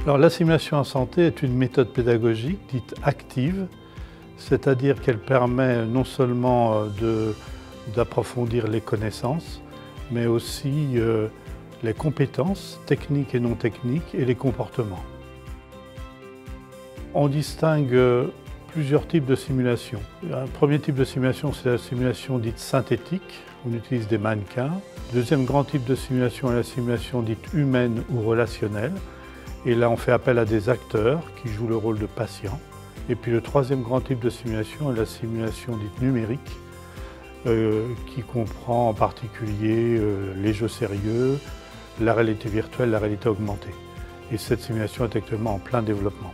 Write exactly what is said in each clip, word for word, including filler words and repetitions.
Alors, la simulation en santé est une méthode pédagogique dite active, c'est-à-dire qu'elle permet non seulement de, d'approfondir les connaissances, mais aussi euh, les compétences techniques et non techniques et les comportements. On distingue plusieurs types de simulations. Un premier type de simulation, c'est la simulation dite synthétique. On utilise des mannequins. Le deuxième grand type de simulation est la simulation dite humaine ou relationnelle. Et là, on fait appel à des acteurs qui jouent le rôle de patients. Et puis le troisième grand type de simulation est la simulation dite numérique, euh, qui comprend en particulier euh, les jeux sérieux, la réalité virtuelle, la réalité augmentée. Et cette simulation est actuellement en plein développement.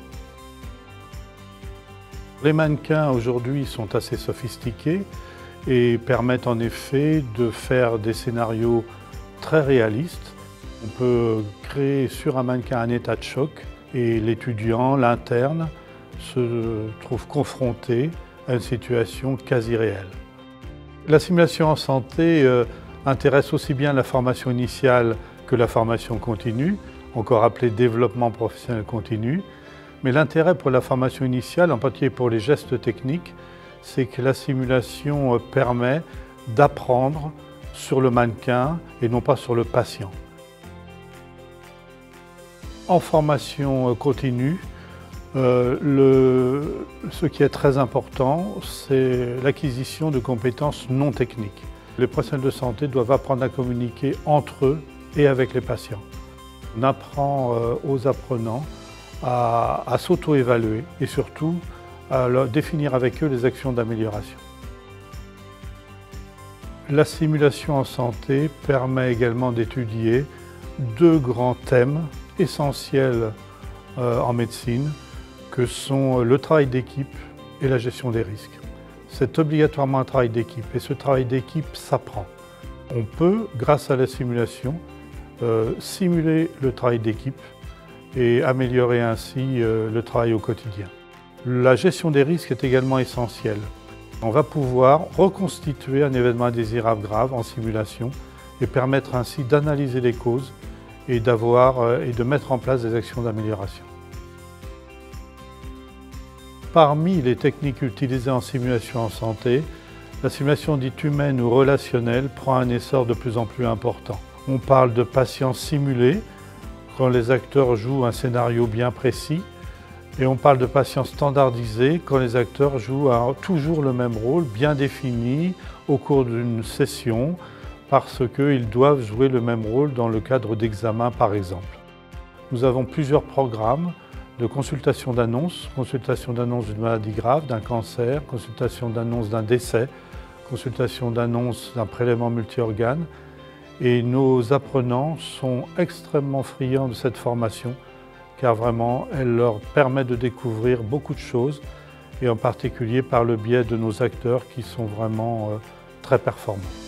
Les mannequins aujourd'hui sont assez sophistiqués et permettent en effet de faire des scénarios très réalistes. On peut créer sur un mannequin un état de choc et l'étudiant, l'interne, se trouve confronté à une situation quasi réelle. La simulation en santé euh, intéresse aussi bien la formation initiale que la formation continue, encore appelée développement professionnel continu. Mais l'intérêt pour la formation initiale, en particulier pour les gestes techniques, c'est que la simulation permet d'apprendre sur le mannequin et non pas sur le patient. En formation continue, euh, le, ce qui est très important, c'est l'acquisition de compétences non techniques. Les professionnels de santé doivent apprendre à communiquer entre eux et avec les patients. On apprend euh, aux apprenants à, à s'auto-évaluer et surtout à leur définir avec eux les actions d'amélioration. La simulation en santé permet également d'étudier deux grands thèmes essentiels euh, en médecine, que sont le travail d'équipe et la gestion des risques. C'est obligatoirement un travail d'équipe et ce travail d'équipe s'apprend. On peut, grâce à la simulation, euh, simuler le travail d'équipe et améliorer ainsi euh, le travail au quotidien. La gestion des risques est également essentielle. On va pouvoir reconstituer un événement indésirable grave en simulation et permettre ainsi d'analyser les causes et, d'avoir, euh, et de mettre en place des actions d'amélioration. Parmi les techniques utilisées en simulation en santé, la simulation dite humaine ou relationnelle prend un essor de plus en plus important. On parle de patients simulés, quand les acteurs jouent un scénario bien précis, et on parle de patients standardisés, quand les acteurs jouent un, toujours le même rôle, bien défini au cours d'une session, parce qu'ils doivent jouer le même rôle dans le cadre d'examens par exemple. Nous avons plusieurs programmes de consultation d'annonce, consultation d'annonce d'une maladie grave, d'un cancer, consultation d'annonce d'un décès, consultation d'annonce d'un prélèvement multi-organes. Et nos apprenants sont extrêmement friands de cette formation car vraiment elle leur permet de découvrir beaucoup de choses et en particulier par le biais de nos acteurs qui sont vraiment euh, très performants.